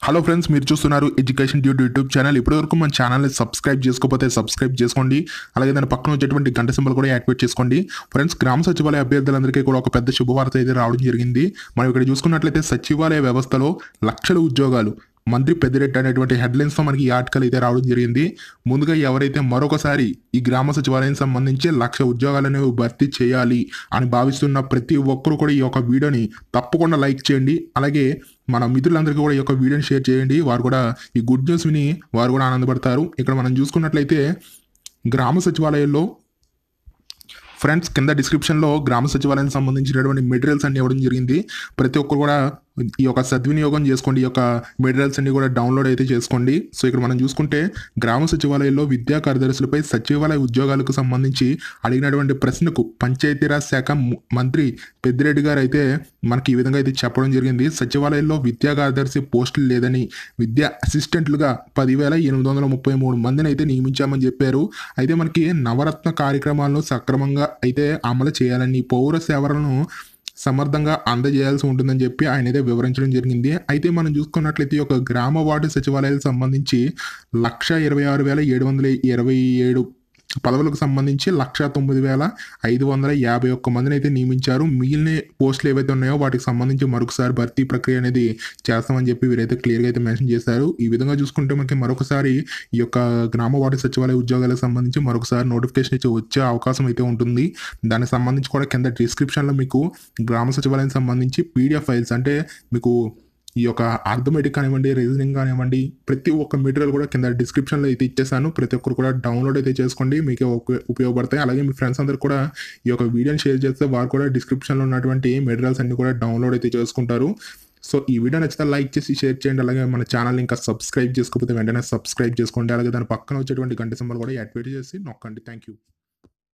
Hello friends, మీరు చూస్తున్నారు education duet YouTube channel. ఇప్పటివరకు మన ఛానల్ని సబ్స్క్రైబ్ చేసుకోకపోతే సబ్స్క్రైబ్ చేసుకోండి. అలాగే దాని పక్కన వచ్చేటువంటి గంట సింబల్ కూడా యాక్టివేట్ చేసుకోండి. ఫ్రెండ్స్, గ్రామ సచివాలయ అభ్యర్థులందరికీ కూడా ఒక పెద్ద శుభవార్త అయితే రావడం జరిగింది. మనం ఇక్కడ చూసుకున్నట్లయితే సచివాలయ వ్యవస్థలో లక్షల ఉద్యోగాలు, మంత్రి పెద్దిరెడ్డి అనేటువంటి హెడ్లైన్స్తో మనకి ఈ ఆర్టికల్ అయితే రావడం జరిగింది. ముందుగా ఎవరైతే మరొకసారి ఈ గ్రామ సచివాలయం సంబంధించి 1,00,000 ఉద్యోగాలను భర్తీ చేయాలి అని భావిస్తున్న ప్రతి ఒక్కరు కూడా ఈ యొక్క వీడియోని తప్పకుండా లైక్ చేయండి. అలాగే మన మిత్రులందరికీ కూడా ఈ యొక్క వీడియోని షేర్ చేయండి. వారు కూడా ఈ గుడ్ న్యూస్ విని వారు కూడా ఆనందపడతారు. ఇక్కడ మనం చూసుకున్నట్లయితే గ్రామ సచివాలయంలో ఫ్రెండ్స్ కింద డిస్క్రిప్షన్లో గ్రామ సచివాలయానికి సంబంధించినటువంటి మెటీరియల్స్ అన్ని ఇవ్వడం జరిగింది. ప్రతి ఒక్కరు కూడా ఈ యొక్క సద్వినియోగం చేసుకోండి. ఈ యొక్క మెటీరియల్స్ అన్ని కూడా డౌన్లోడ్ అయితే చేసుకోండి. సో ఇక్కడ మనం చూసుకుంటే గ్రామ సచివాలయంలో విద్యా కార్యదర్శులపై సచివాలయ ఉద్యోగాలకు సంబంధించి అడిగినటువంటి ప్రశ్నకు పంచాయతీరాజ్ శాఖ మంత్రి పెద్దిరెడ్డి గారు అయితే మనకి ఈ విధంగా అయితే చెప్పడం జరిగింది. సచివాలయంలో విద్యా కార్యదర్శి పోస్టులు లేదని విద్యా అసిస్టెంట్లుగా 10,833 మందిని అయితే నియమించామని చెప్పారు. అయితే మనకి నవరత్న కార్యక్రమాలను సక్రమంగా అయితే అమలు చేయాలని, పౌర సేవలను సమర్థంగా అందజేయాల్సి ఉంటుందని చెప్పి ఆయన అయితే వివరించడం జరిగింది. అయితే మనం చూసుకున్నట్లయితే ఒక గ్రామ వార్డు సచివాలయాలకు సంబంధించి 1,26,727 పదవులకు సంబంధించి 1,09,551 మందిని అయితే నియమించారు. మిగిలిన పోస్టులు ఏవైతే ఉన్నాయో వాటికి సంబంధించి మరొకసారి భర్తీ ప్రక్రియ అనేది చేస్తామని చెప్పి వీరైతే క్లియర్గా అయితే మెన్షన్ చేశారు. ఈ విధంగా చూసుకుంటే మనకి మరొకసారి ఈ యొక్క గ్రామ వార్డు సచివాలయ ఉద్యోగాలకు సంబంధించి మరొకసారి నోటిఫికేషన్ అయితే వచ్చే అవకాశం అయితే ఉంటుంది. దానికి సంబంధించి కూడా కింద డిస్క్రిప్షన్లో మీకు గ్రామ సచివాలయానికి సంబంధించి పీడిఎఫ్ ఫైల్స్, అంటే మీకు ఈ యొక్క అర్థమెటిక్ కానివ్వండి, రీజనింగ్ కానివ్వండి, ప్రతి ఒక్క మెటీరియల్ కూడా కింద డిస్క్రిప్షన్లో అయితే ఇచ్చేసాను. ప్రతి ఒక్కరు కూడా డౌన్లోడ్ అయితే చేసుకోండి, మీకే ఉపయోగపడతాయి. అలాగే మీ ఫ్రెండ్స్ అందరూ కూడా ఈ యొక్క వీడియోని షేర్ చేస్తే వారు కూడా డిస్క్రిప్షన్లో ఉన్నటువంటి మెటీరియల్స్ అన్ని కూడా డౌన్లోడ్ అయితే చేసుకుంటారు. సో ఈ వీడియో నచ్చితే లైక్ చేసి షేర్ చేయండి. అలాగే మన ఛానల్ ఇంకా సబ్స్క్రైబ్ చేసుకోకపోతే వెంటనే సబ్స్క్రైబ్ చేసుకోండి. అలాగే దాని పక్కన వచ్చేటువంటి గంట సింబల్ కూడా యాక్టివేట్ చేసి నొక్కండి. Thank you.